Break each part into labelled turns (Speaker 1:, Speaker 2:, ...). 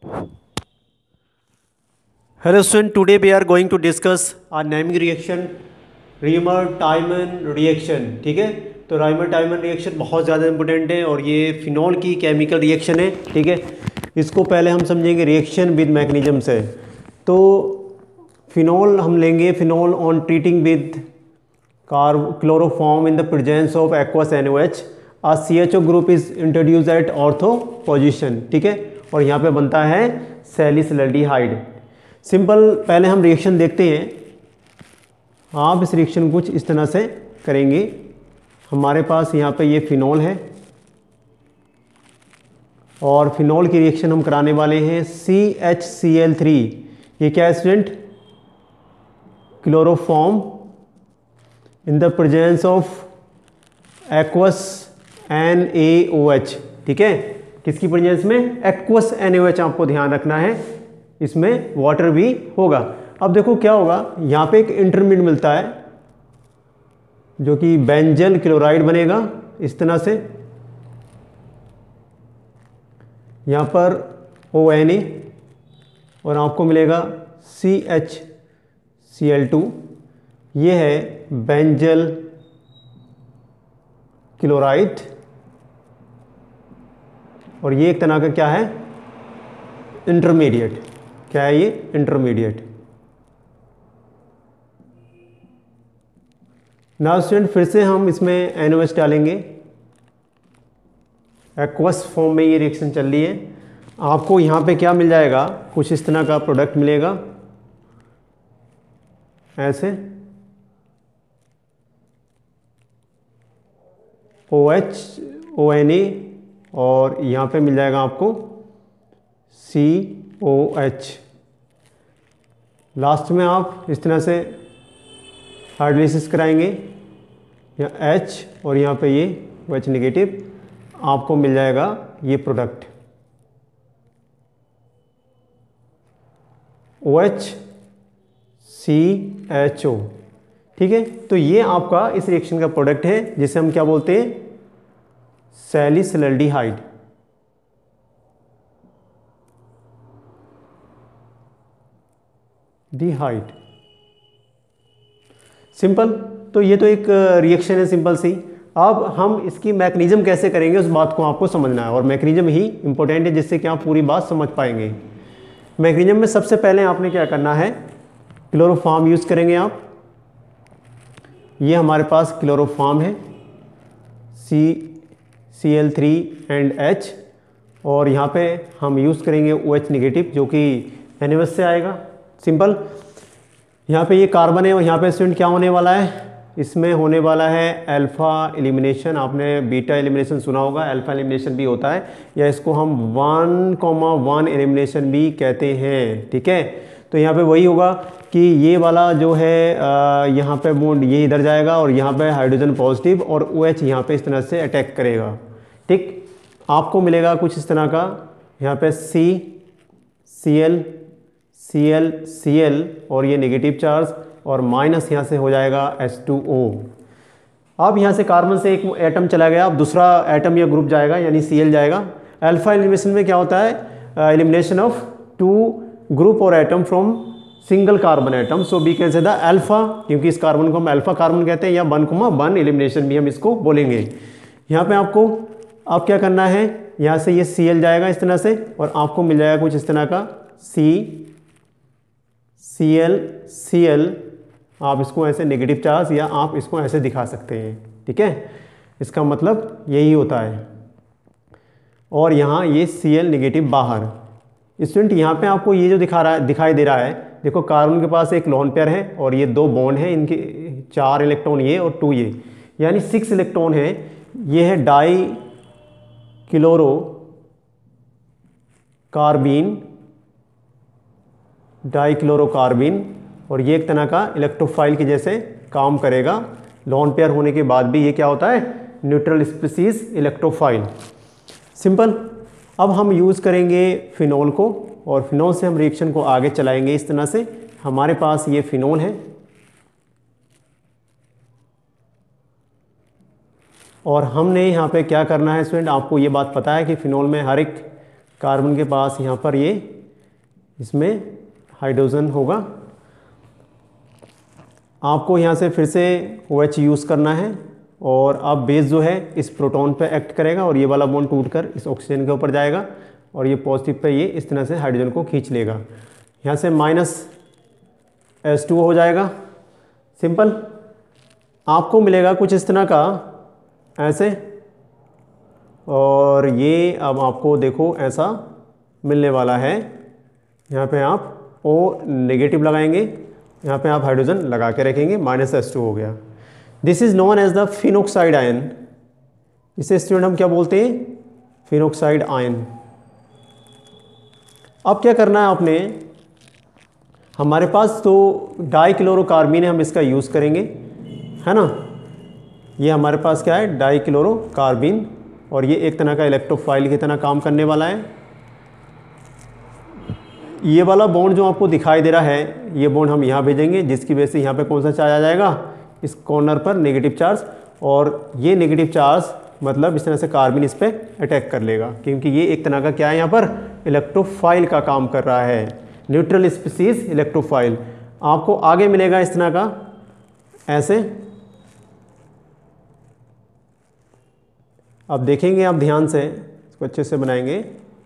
Speaker 1: Hello student, today we are going to discuss our naming reaction Riemer-Tiemann reaction। ठीक है, तो Riemer-Tiemann reaction बहुत ज़्यादा इंपॉर्टेंट है और ये फिनॉल की केमिकल रिएक्शन है। ठीक है, इसको पहले हम समझेंगे रिएक्शन विद मैकेनिज्म से। तो फिनॉल हम लेंगे, phenol on treating with chloroform in the presence of aqueous NaOH, uh CHO group is introduced at ortho position. ठीक है, और यहाँ पे बनता है सैलिसिलडिहाइड। सिंपल, पहले हम रिएक्शन देखते हैं। आप इस रिएक्शन कुछ इस तरह से करेंगे। हमारे पास यहाँ पे ये फिनॉल है और फिनॉल की रिएक्शन हम कराने वाले हैं CHCl3। ये क्या है student? Chloroform in the presence of aqueous NaOH। ठीक है, किसकी प्रेजेंस में? Aqueous NaOH। आपको ध्यान रखना है, इसमें वाटर भी होगा। अब देखो क्या होगा, यहाँ पे एक इंटरमीडिएट मिलता है जो कि बेंजल क्लोराइड बनेगा इस तरह से। यहाँ पर ONa और आपको मिलेगा CHCl2। ये है बेंजल क्लोराइड और ये एक तरह का क्या है? इंटरमीडिएट। क्या है ये? इंटरमीडिएट। नाउ स्टूडेंट, फिर से हम इसमें NaOH डालेंगे। एक्वस फॉर्म में ये रिएक्शन चल रही है। आपको यहाँ पे क्या मिल जाएगा? कुछ इस तरह का प्रोडक्ट मिलेगा, ऐसे OH ONa और यहाँ पे मिल जाएगा आपको COH। लास्ट में आप इस तरह से हाइड्रोलिसिस कराएंगे, यहाँ H और यहाँ पे ये OH नेगेटिव, आपको मिल जाएगा ये प्रोडक्ट OH CHO। ठीक है, तो ये आपका इस रिएक्शन का प्रोडक्ट है जिसे हम क्या बोलते हैं? सैलिसिलडिहाइड। डिहाइड। सिंपल, तो ये तो एक रिएक्शन है सिंपल सी। अब हम इसकी मैकेनिज्म कैसे करेंगे उस बात को आपको समझना है, और मैकेनिज्म ही इंपॉर्टेंट है जिससे कि आप पूरी बात समझ पाएंगे। मैकेनिज्म में सबसे पहले आपने क्या करना है? क्लोरोफॉर्म यूज़ करेंगे आप। ये हमारे पास क्लोरोफॉर्म है CCl3 एंड H, और यहाँ पे हम यूज़ करेंगे OH नेगेटिव जो कि NaOH से आएगा। सिंपल, यहाँ पे ये कार्बन है और यहाँ पे स्टूडेंट क्या होने वाला है? इसमें होने वाला है अल्फा एलिमिनेशन। आपने बीटा एलिमिनेशन सुना होगा, अल्फा एलिमिनेशन भी होता है, या इसको हम 1,1 एलिमिनेशन भी कहते हैं। ठीक है, तो यहाँ पे वही होगा कि ये वाला जो है यहाँ पे बॉन्ड ये इधर जाएगा और यहाँ पे हाइड्रोजन पॉजिटिव और OH यहाँ पे इस तरह से अटैक करेगा। ठीक, आपको मिलेगा कुछ इस तरह का, यहाँ पे CCl Cl और ये नेगेटिव चार्ज, और माइनस यहाँ से हो जाएगा H2O। अब यहाँ से कार्बन से एक एटम चला गया, अब दूसरा एटम या ग्रुप जाएगा, यानी Cl जाएगा। अल्फा एलिमिनेशन में क्या होता है? एलिमिनेशन ऑफ 2 ग्रुप और atom from single carbon atom, so we can say the alpha, क्योंकि इस कार्बन को हम अल्फा कार्बन कहते हैं, या 1,1 एलिमिनेशन भी हम इसको बोलेंगे। यहाँ पे आपको अब क्या करना है? यहाँ से ये Cl जाएगा इस तरह से, और आपको मिल जाएगा कुछ इस तरह का Cl। आप इसको ऐसे नेगेटिव चार्ज, या आप इसको ऐसे दिखा सकते हैं। ठीक है, इसका मतलब यही होता है। और यहाँ ये Cl नेगेटिव बाहर। स्टूडेंट, यहाँ पे आपको ये जो दिखाई दे रहा है, देखो कार्बन के पास एक लोन पेयर है और ये 2 बॉन्ड हैं, इनके 4 इलेक्ट्रॉन ये और 2 ये, यानी 6 इलेक्ट्रॉन है। ये है डाई क्लोरो कार्बिन, और ये एक तरह का इलेक्ट्रोफाइल के जैसे काम करेगा। लोन पेयर होने के बाद भी ये क्या होता है? Neutral species electrophile. सिंपल, अब हम यूज़ करेंगे फिनॉल को, और फिनॉल से हम रिएक्शन को आगे चलाएंगे इस तरह से। हमारे पास ये फिनॉल है और हमने यहाँ पे क्या करना है स्टूडेंट, आपको ये बात पता है कि फिनॉल में हर एक कार्बन के पास यहाँ पर ये इसमें हाइड्रोजन होगा। आपको यहाँ से फिर से OH यूज़ करना है और अब बेस जो है इस प्रोटॉन पे एक्ट करेगा और ये वाला बॉन्ड टूटकर इस ऑक्सीजन के ऊपर जाएगा और ये पॉजिटिव पे ये इस तरह से हाइड्रोजन को खींच लेगा। यहाँ से -H2O हो जाएगा। सिंपल। आपको मिलेगा कुछ इस तरह का ऐसे, और ये अब आपको देखो ऐसा मिलने वाला है। यहाँ पे आप O नेगेटिव लगाएंगे, यहाँ पे आप हाइड्रोजन लगा के रखेंगे, -H2 हो गया। This is known as the phenoxide ion. इसे स्टूडेंट हम क्या बोलते हैं? Phenoxide ion. अब क्या करना है आपने, हमारे पास तो डाइक्लोरोकार्बीन है, हम इसका यूज़ करेंगे, है ना। ये हमारे पास क्या है? डाइक्लोरोकार्बीन, और ये एक तरह का इलेक्ट्रोफाइल की तरह काम करने वाला है। ये वाला बॉन्ड जो आपको दिखाई दे रहा है, ये बॉन्ड हम यहाँ भेजेंगे, जिसकी वजह से यहाँ पे कौन सा चार्ज आ जाएगा? इस कॉर्नर पर नेगेटिव चार्ज, और ये नेगेटिव चार्ज मतलब इस तरह से कार्बन इस पर अटैक कर लेगा, क्योंकि ये एक तरह का क्या है, यहाँ पर इलेक्ट्रोफाइल का काम कर रहा है, न्यूट्रल स्पीसीज इलेक्ट्रोफाइल। आपको आगे मिलेगा इस तरह का ऐसे। अब देखेंगे आप ध्यान से, इसको अच्छे से बनाएंगे।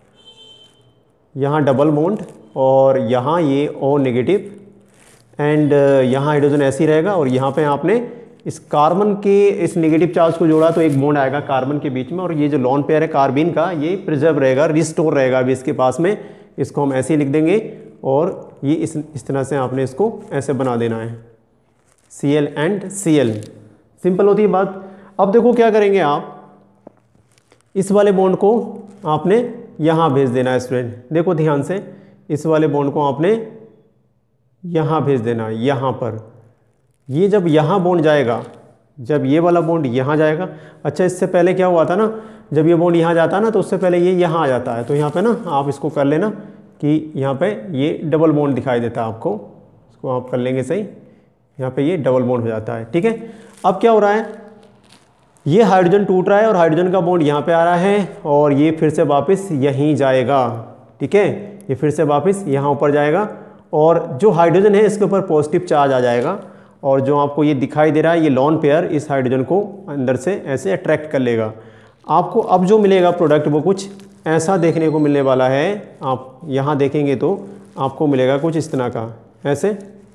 Speaker 1: यहाँ डबल बॉन्ड और यहाँ ये O नेगेटिव, एंड यहाँ हाइड्रोजन ऐसे ही रहेगा, और यहाँ पे आपने इस कार्बन के इस नेगेटिव चार्ज को जोड़ा तो एक बॉन्ड आएगा कार्बन के बीच में, और ये जो लॉन पेयर है कार्बन का, ये प्रिजर्व रहेगा, रिस्टोर रहेगा अभी इसके पास में। इसको हम ऐसे ही लिख देंगे, और ये इस तरह से आपने इसको ऐसे बना देना है, Cl एंड Cl। सिंपल होती है बात। अब देखो क्या करेंगे आप, इस वाले बॉन्ड को आपने यहाँ भेज देना है स्टूडेंट। देखो ध्यान से, इस वाले बॉन्ड को आपने यहाँ भेज देना है, यहाँ पर। ये जब यहाँ बॉन्ड जाएगा, जब ये वाला बॉन्ड यहाँ जाएगा, अच्छा इससे पहले क्या हुआ था ना, जब ये बॉन्ड यहाँ जाता है ना, तो उससे पहले ये यहाँ आ जाता है। तो यहाँ पे ना आप इसको कर लेना कि यहाँ पे ये डबल बॉन्ड दिखाई देता है आपको, इसको आप कर लेंगे सही। यहाँ पे ये डबल बॉन्ड हो जाता है, ठीक है। अब क्या हो रहा है, ये हाइड्रोजन टूट रहा है और हाइड्रोजन का बॉन्ड यहाँ पे आ रहा है, और ये फिर से वापस यहीं जाएगा, ठीक है। ये फिर से वापस यहाँ ऊपर जाएगा, और जो हाइड्रोजन है इसके ऊपर पॉजिटिव चार्ज आ जाएगा, और जो आपको ये दिखाई दे रहा है ये लॉन पेयर इस हाइड्रोजन को अंदर से ऐसे अट्रैक्ट कर लेगा। आपको अब जो मिलेगा प्रोडक्ट वो कुछ ऐसा देखने को मिलने वाला है। आप यहाँ देखेंगे तो आपको मिलेगा कुछ इस तरह का ऐसे,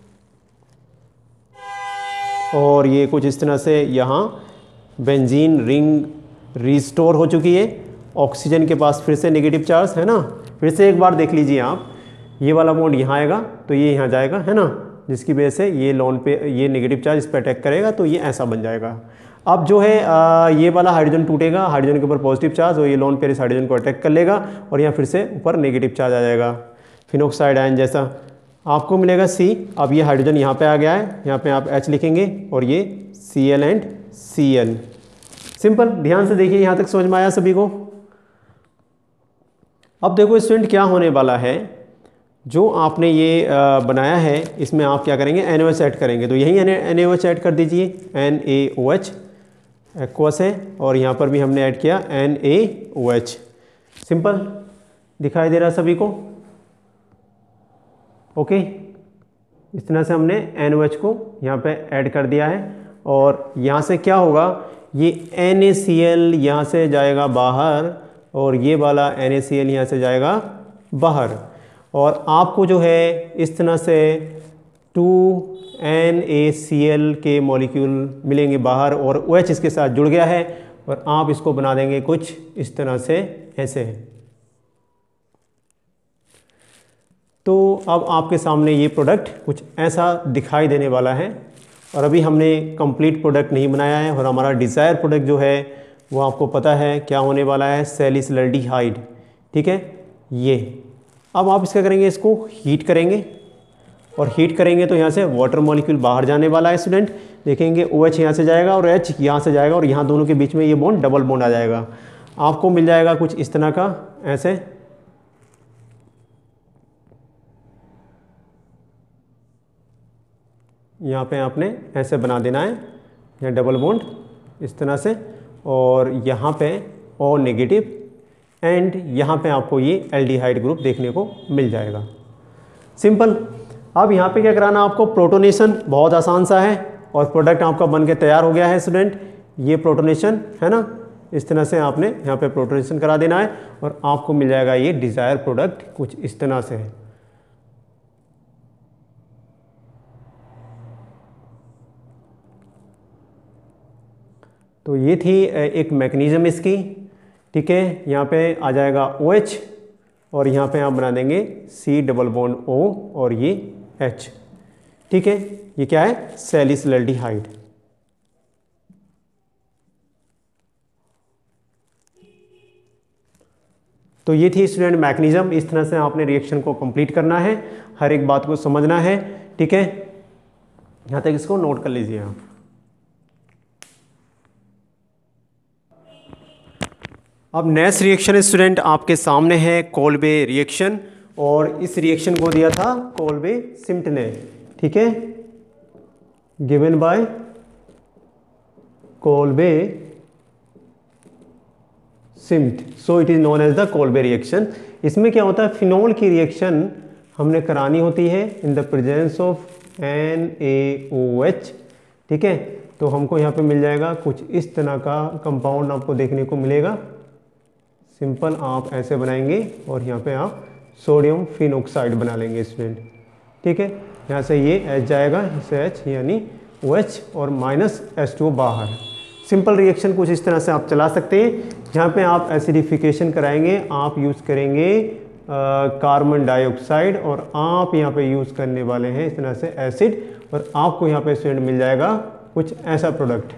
Speaker 1: और ये कुछ इस तरह से यहाँ बेंजीन रिंग रिस्टोर हो चुकी है। ऑक्सीजन के पास फिर से नेगेटिव चार्ज है ना। फिर से एक बार देख लीजिए आप, ये वाला बॉन्ड यहाँ आएगा तो ये यहाँ जाएगा, है ना, जिसकी वजह से ये लॉन पे ये नेगेटिव चार्ज इस पर अटैक करेगा, तो ये ऐसा बन जाएगा। अब जो है ये वाला हाइड्रोजन टूटेगा, हाइड्रोजन के ऊपर पॉजिटिव चार्ज, और ये लॉन पेयर इस हाइड्रोजन को अटैक कर लेगा, और यहाँ फिर से ऊपर नेगेटिव चार्ज आ जाएगा, फिनोक्साइड आयन जैसा। आपको मिलेगा C। अब ये हाइड्रोजन यहाँ पे आ गया है, यहाँ पे आप H लिखेंगे, और ये Cl एंड Cl। सिंपल। ध्यान से देखिए, यहाँ तक समझ में आया सभी को। अब देखो स्टूडेंट क्या होने वाला है, जो आपने ये बनाया है इसमें आप क्या करेंगे, NaOH ऐड करेंगे। तो यही NaOH ऐड कर दीजिए, NaOH एक्वस है, और यहाँ पर भी हमने ऐड किया NaOH। सिंपल। दिखाई दे रहा सभी को? ओके। इस तरह से हमने NaOH को यहाँ पे ऐड कर दिया है, और यहाँ से क्या होगा, ये NaCl यहाँ से जाएगा बाहर, और ये वाला NaCl यहाँ से जाएगा बाहर, और आपको जो है इस तरह से 2NaCl के मॉलिक्यूल मिलेंगे बाहर, और OH इसके साथ जुड़ गया है, और आप इसको बना देंगे कुछ इस तरह से ऐसे। तो अब आपके सामने ये प्रोडक्ट कुछ ऐसा दिखाई देने वाला है, और अभी हमने कंप्लीट प्रोडक्ट नहीं बनाया है, और हमारा डिज़ायर प्रोडक्ट जो है वो आपको पता है क्या होने वाला है, सैलिसिलडिहाइड, ठीक है। ये अब आप इसका करेंगे, इसको हीट करेंगे, और हीट करेंगे तो यहाँ से वाटर मॉलिक्यूल बाहर जाने वाला है स्टूडेंट। देखेंगे OH यहाँ से जाएगा और H यहाँ से जाएगा, और यहाँ दोनों के बीच में ये बॉन्ड डबल बॉन्ड आ जाएगा। आपको मिल जाएगा कुछ इस तरह का ऐसे। यहाँ पे आपने ऐसे बना देना है, यहाँ डबल बॉन्ड इस तरह से, और यहाँ पे O नेगेटिव, एंड यहाँ पे आपको ये एल्डिहाइड ग्रुप देखने को मिल जाएगा। सिंपल। अब यहाँ पे क्या कराना आपको, प्रोटोनेशन, बहुत आसान सा है और प्रोडक्ट आपका बन के तैयार हो गया है स्टूडेंट। ये प्रोटोनेशन है ना, इस तरह से आपने यहाँ पे प्रोटोनेशन करा देना है और आपको मिल जाएगा ये डिज़ायर प्रोडक्ट कुछ इस तरह से है। तो ये थी एक मैकेनिज्म इसकी, ठीक है। यहाँ पे आ जाएगा OH और यहाँ पे आप बना देंगे C डबल बॉन्ड O और ये H, ठीक है। ये क्या है, सैलिसिलडिहाइड। तो ये थी स्टूडेंट मैकेनिज्म। इस तरह से आपने रिएक्शन को कंप्लीट करना है, हर एक बात को समझना है, ठीक है। यहाँ तक इसको नोट कर लीजिए आप। अब नेक्स्ट रिएक्शन स्टूडेंट आपके सामने है कोल्बे रिएक्शन, और इस रिएक्शन को दिया था कोल्बे सिम्प्ट ने, ठीक है, given by Kolbe Schmitt, so it is known as the Kolbe reaction. इसमें क्या होता है, फिनोल की रिएक्शन हमने करानी होती है in the presence of NaOH, ठीक है। तो हमको यहाँ पे मिल जाएगा कुछ इस तरह का कंपाउंड आपको देखने को मिलेगा। सिंपल आप ऐसे बनाएंगे और यहाँ पे आप सोडियम फिनॉक्साइड बना लेंगे स्टूडेंट, ठीक है। यहाँ से ये H जाएगा, इससे H यानी OH और माइनस H2O बाहर। सिंपल रिएक्शन कुछ इस तरह से आप चला सकते हैं। यहाँ पे आप एसिडिफिकेशन कराएंगे, आप यूज़ करेंगे कार्बन डाइऑक्साइड और आप यहाँ पे यूज़ करने वाले हैं इस तरह से एसिड, और आपको यहाँ पे स्टूडेंट मिल जाएगा कुछ ऐसा प्रोडक्ट।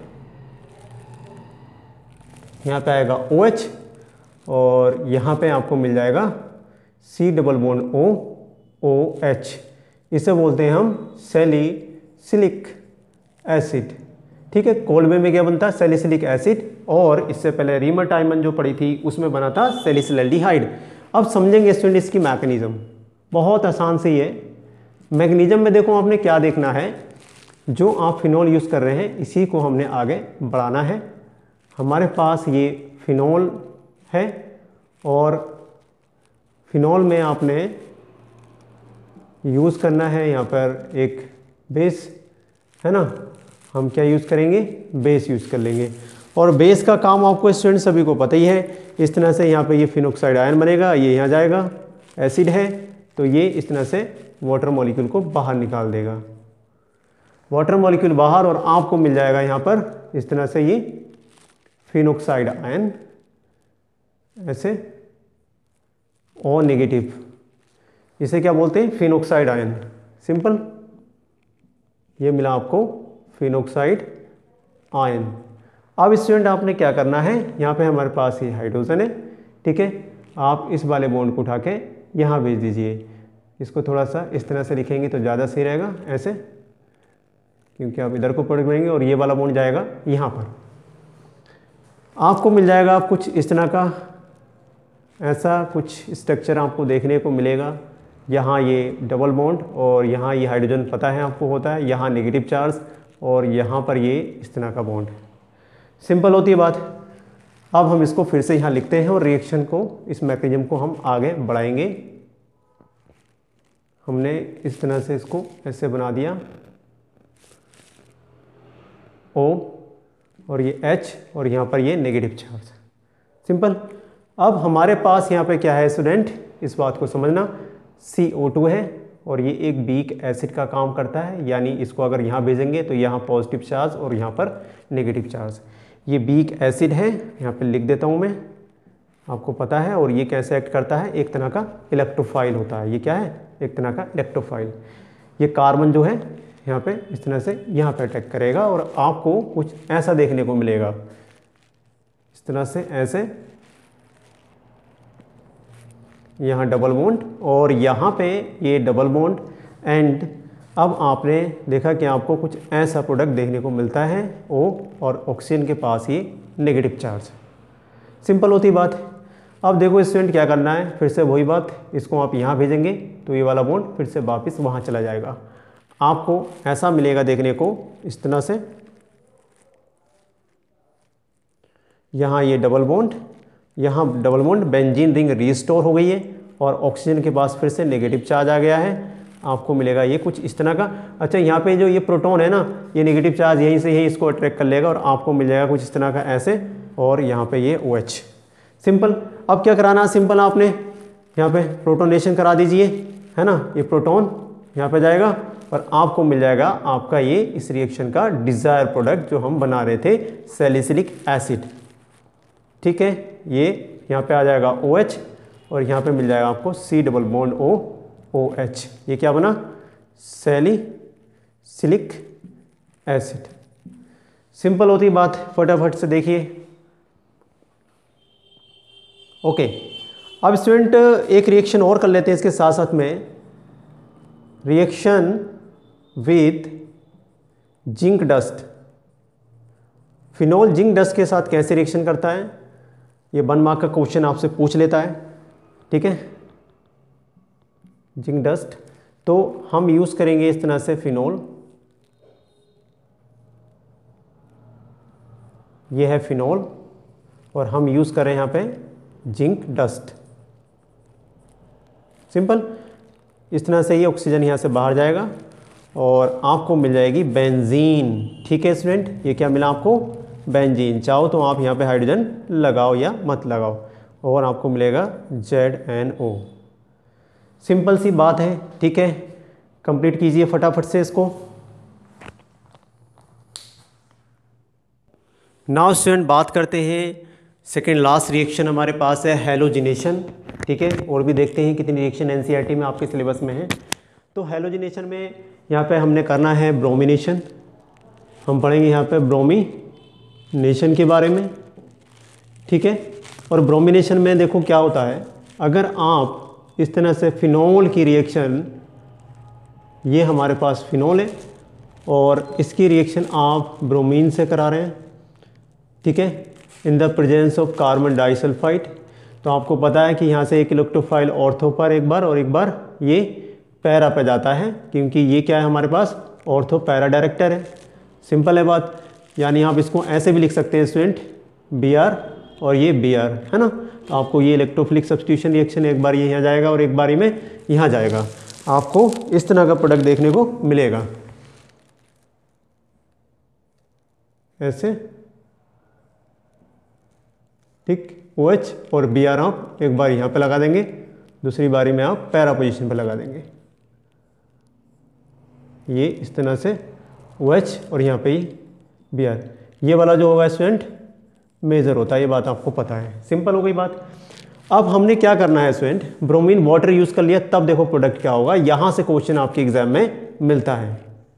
Speaker 1: यहाँ पे आएगा OH और यहाँ पे आपको मिल जाएगा C double bond O OH। इसे बोलते हैं हम सैलिसिलिक एसिड, ठीक है। कोल्बे में क्या बनता है, सैलिसिलिक एसिड, और इससे पहले रीमर जो पड़ी थी उसमें बना था सैलिसिलडिहाइड। अब समझेंगे स्टूडेंट इसकी मैकेनिज्म, बहुत आसान से ही है। मैकेनिज्म में देखो आपने क्या देखना है, जो आप फिनोल यूज़ कर रहे हैं इसी को हमने आगे बढ़ाना है। हमारे पास ये फिनोल है और फिनोल में आपने यूज़ करना है यहाँ पर एक बेस, है ना। हम क्या यूज़ करेंगे, बेस यूज़ कर लेंगे, और बेस का काम आपको स्टूडेंट सभी को पता ही है। इस तरह से यहाँ पे ये फिनॉक्साइड आयन बनेगा, ये यहाँ जाएगा, एसिड है तो ये इस तरह से वाटर मॉलिक्यूल को बाहर निकाल देगा, वाटर मॉलिक्यूल बाहर, और आपको मिल जाएगा यहाँ पर इस तरह से ये फिनॉक्साइड आयन ऐसे O नेगेटिव, इसे क्या बोलते हैं, फिनॉक्साइड आयन। सिंपल, ये मिला आपको फिनॉक्साइड आयन। अब स्टूडेंट आपने क्या करना है, यहाँ पे हमारे पास ये हाइड्रोजन है, ठीक है। आप इस वाले बॉन्ड को उठा के यहाँ भेज दीजिए। इसको थोड़ा सा इस तरह से लिखेंगे तो ज़्यादा सही रहेगा, ऐसे, क्योंकि आप इधर को पढ़ेंगे और ये वाला बॉन्ड जाएगा यहाँ पर। आपको मिल जाएगा कुछ इस तरह का, ऐसा कुछ स्ट्रक्चर आपको देखने को मिलेगा। यहाँ ये डबल बॉन्ड और यहाँ ये हाइड्रोजन पता है आपको होता है, यहाँ नेगेटिव चार्ज और यहाँ पर ये इस तरह का बॉन्ड। सिंपल होती है बात। अब हम इसको फिर से यहाँ लिखते हैं और रिएक्शन को, इस मैकेनिज्म को हम आगे बढ़ाएंगे। हमने इस तरह से इसको ऐसे बना दिया, O और ये H और यहाँ पर ये नेगेटिव चार्ज। सिंपल। अब हमारे पास यहाँ पे क्या है स्टूडेंट, इस बात को समझना, CO2 है और ये एक वीक एसिड का काम करता है, यानी इसको अगर यहाँ भेजेंगे तो यहाँ पॉजिटिव चार्ज और यहाँ पर नेगेटिव चार्ज। ये वीक एसिड है, यहाँ पे लिख देता हूँ मैं, आपको पता है। और ये कैसे एक्ट करता है, एक तरह का इलेक्ट्रोफाइल होता है। ये क्या है, एक तरह का इलेक्ट्रोफाइल। ये कार्बन जो है यहाँ पे इस तरह से यहाँ पे अटैक करेगा और आपको कुछ ऐसा देखने को मिलेगा, इस तरह से ऐसे, यहाँ डबल बॉन्ड और यहाँ पे ये डबल बॉन्ड, एंड अब आपने देखा कि आपको कुछ ऐसा प्रोडक्ट देखने को मिलता है, O और ऑक्सीजन के पास ये नेगेटिव चार्ज। सिंपल होती बात। अब देखो स्टूडेंट क्या करना है, फिर से वही बात, इसको आप यहाँ भेजेंगे तो ये वाला बॉन्ड फिर से वापस वहाँ चला जाएगा। आपको ऐसा मिलेगा देखने को इस तरह से, यहाँ ये डबल बॉन्ड, यहाँ double bond, benzene ring restore हो गई है और ऑक्सीजन के पास फिर से नेगेटिव चार्ज आ गया है। आपको मिलेगा ये कुछ इस तरह का। अच्छा, यहाँ पे जो ये प्रोटॉन है ना, ये नेगेटिव चार्ज यहीं से यहीं इसको अट्रैक्ट कर लेगा और आपको मिल जाएगा कुछ इस तरह का ऐसे, और यहाँ पे ये OH। सिंपल। अब क्या कराना है, सिंपल आपने यहाँ पे प्रोटोनेशन करा दीजिए, है ना, ये प्रोटॉन यहाँ पे जाएगा और आपको मिल जाएगा आपका ये इस रिएक्शन का डिज़ायर प्रोडक्ट जो हम बना रहे थे, सैलिसिलिक एसिड। ठीक है, ये यहाँ पे आ जाएगा OH और यहाँ पे मिल जाएगा आपको C डबल बॉन्ड OH। ये क्या बना, सैलिसिलिक एसिड। सिंपल होती बात, फटाफट से देखिए। ओके, अब स्टूडेंट एक रिएक्शन और कर लेते हैं इसके साथ साथ में, reaction with zinc dust. Phenol zinc dust के साथ कैसे रिएक्शन करता है, ये 1 मार्क का क्वेश्चन आपसे पूछ लेता है। ठीक है, जिंक डस्ट, तो हम यूज़ करेंगे इस तरह से फिनोल, ये है फिनोल और हम यूज़ कर रहे हैं यहाँ पे जिंक डस्ट। सिंपल, इस तरह से ये ऑक्सीजन यहाँ से बाहर जाएगा और आपको मिल जाएगी बेंजीन। ठीक है स्टूडेंट, ये क्या मिला आपको, बेंजीन। चाहो तो आप यहाँ पे हाइड्रोजन लगाओ या मत लगाओ और आपको मिलेगा ZNO। सिंपल सी बात है। ठीक है, कंप्लीट कीजिए फटाफट से इसको। नाउ स्टूडेंट बात करते हैं सेकेंड लास्ट रिएक्शन हमारे पास है हैलोजिनेशन। ठीक है, और भी देखते हैं कितनी रिएक्शन NCERT में आपके सिलेबस में है। तो हैलोजिनेशन में यहाँ पे हमने करना है ब्रोमिनेशन। हम पढ़ेंगे यहाँ पे ब्रोमिनेशन के बारे में। ठीक है, और ब्रोमिनेशन में देखो क्या होता है, अगर आप इस तरह से फिनोल की रिएक्शन, ये हमारे पास फिनोल है और इसकी रिएक्शन आप ब्रोमीन से करा रहे हैं। ठीक है, in the presence of carbon disulphide, तो आपको पता है कि यहाँ से एक इलेक्ट्रोफाइल ऑर्थो पर एक बार और एक बार ये पैरा पे जाता है, क्योंकि ये क्या है हमारे पास, ऑर्थो पैरा डायरेक्टर है। सिंपल है बात, यानी आप इसको ऐसे भी लिख सकते हैं स्टूडेंट, Br और ये Br, है ना। तो आपको ये इलेक्ट्रोफिलिक सब्स्टिट्यूशन रिएक्शन एक बार ये यहाँ जाएगा और एक बारी में यहाँ जाएगा, आपको इस तरह का प्रोडक्ट देखने को मिलेगा ऐसे। ठीक, OH और Br आप एक बार यहाँ पे लगा देंगे, दूसरी बारी में आप पैरा पोजीशन पे लगा देंगे, ये इस तरह से OH और यहाँ पे Br। ये वाला जो होगा स्टूडेंट मेजर होता है, ये बात आपको पता है। सिंपल हो गई बात। अब हमने क्या करना है स्टूडेंट, ब्रोमीन वाटर यूज़ कर लिया, तब देखो प्रोडक्ट क्या होगा, यहाँ से क्वेश्चन आपके एग्जाम में मिलता है।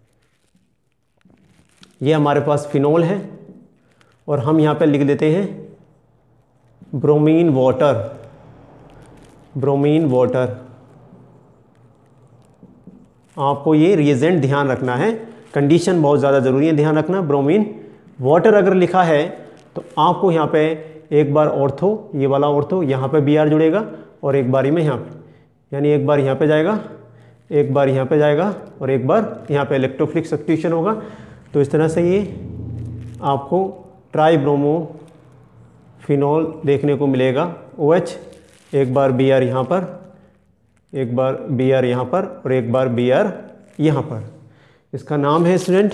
Speaker 1: ये हमारे पास फिनोल है और हम यहाँ पे लिख देते हैं ब्रोमीन वाटर, ब्रोमीन वाटर। आपको ये रिएजेंट ध्यान रखना है, कंडीशन बहुत ज़्यादा ज़रूरी है ध्यान रखना। ब्रोमीन वाटर अगर लिखा है तो आपको यहाँ पे एक बार ऑर्थो, ये वाला ऑर्थो, यहाँ पे Br जुड़ेगा और एक बारी में यहाँ पे, यानी एक बार यहाँ पे जाएगा, एक बार यहाँ पे जाएगा और एक बार यहाँ पे इलेक्ट्रोफिलिक सब्स्टिट्यूशन होगा। तो इस तरह से ये आपको ट्राईब्रोमो फिनोल देखने को मिलेगा। OH, एक बार Br यहाँ पर, एक बार Br यहाँ पर और एक बार Br यहाँ पर। इसका नाम है student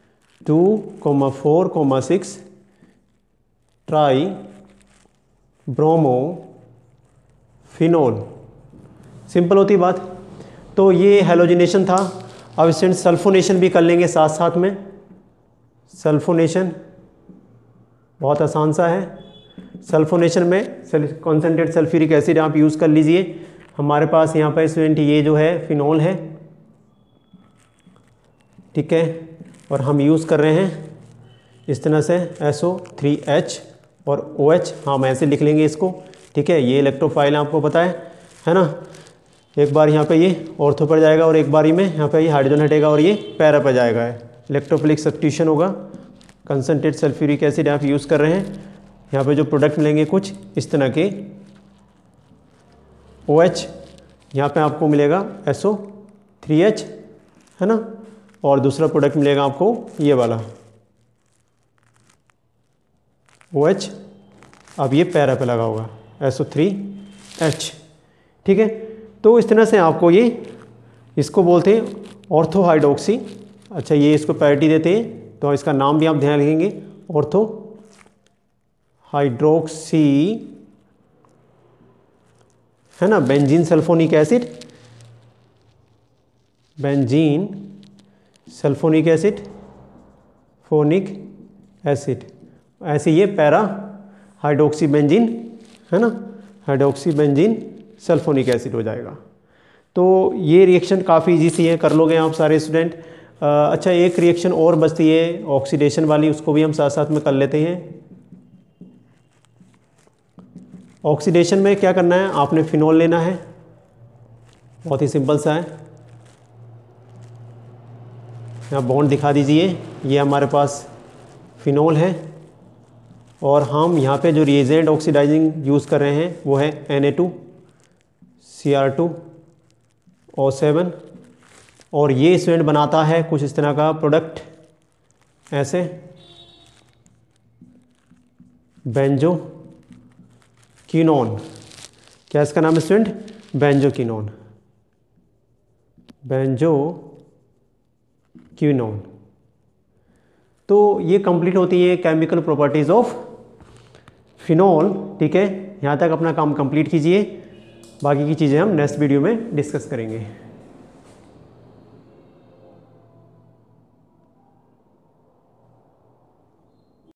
Speaker 1: 2,4,6 tri bromo phenol. Simple होती बात। तो ये हैलोजिनेशन था। अब स्टूडेंट सल्फोनेशन भी कर लेंगे साथ साथ में। सल्फोनेशन बहुत आसान सा है। सल्फोनेशन में कॉन्सेंट्रेट सल्फ्यूरिक एसिड आप यूज़ कर लीजिए। हमारे पास यहाँ पर स्टूडेंट ये जो है फिनोल है, ठीक है, और हम यूज़ कर रहे हैं इस तरह से SO3H और OH, हम ऐसे लिख लेंगे इसको, ठीक है। ये इलेक्ट्रोफाइल आपको पता है ना। एक बार यहाँ पे ये ऑर्थो पर जाएगा और एक बारी में यहाँ पे ये हाइड्रोजन हटेगा और ये पैरा पर जाएगा, इलेक्ट्रोफिलिक सब्स्टिट्यूशन होगा। कंसनट्रेट सल्फ्यूरिक एसिड आप यूज़ कर रहे हैं। यहाँ पे जो प्रोडक्ट मिलेंगे कुछ इस तरह के, OH यहाँ पे आपको मिलेगा SO3H, है ना, और दूसरा प्रोडक्ट मिलेगा आपको ये वाला OH, अब ये पैरा पे लगा होगा SO3H, ठीक है। तो इस तरह से आपको ये इसको बोलते हैं ऑर्थो हाइड्रोक्सी। अच्छा, ये इसको प्रायोरिटी देते हैं तो इसका नाम भी आप ध्यान रखेंगे, ऑर्थो हाइड्रोक्सी, है ना, benzene sulphonic acid, benzene sulphonic acid, phonic acid. ऐसे ये पैरा हाइड्रोक्सी बेंजीन, है ना, हाइड्रोक्सी बेंजीन सल्फोनिक एसिड हो जाएगा। तो ये रिएक्शन काफ़ी इजी सी है, कर लोगे आप सारे स्टूडेंट। अच्छा, एक रिएक्शन और बचती है ऑक्सीडेशन वाली, उसको भी हम साथ साथ में कर लेते हैं। ऑक्सीडेशन में क्या करना है, आपने फिनॉल लेना है, बहुत ही सिंपल सा है। यहाँ बॉन्ड दिखा दीजिए, ये हमारे पास फिनॉल है और हम यहाँ पे जो रिएजेंट ऑक्सीडाइजिंग यूज़ कर रहे हैं वो है Na2Cr2O7 और ये स्टूडेंट बनाता है कुछ इस तरह का प्रोडक्ट, ऐसे बेंजोक्विनोन। क्या इसका नाम है स्टूडेंट, बेंजोक्विनोन, बेंजोक्विनोन। तो ये कंप्लीट होती है केमिकल प्रॉपर्टीज़ ऑफ फिनॉल। ठीक है, यहाँ तक अपना काम कंप्लीट कीजिए, बाकी की चीज़ें हम नेक्स्ट वीडियो में डिस्कस करेंगे।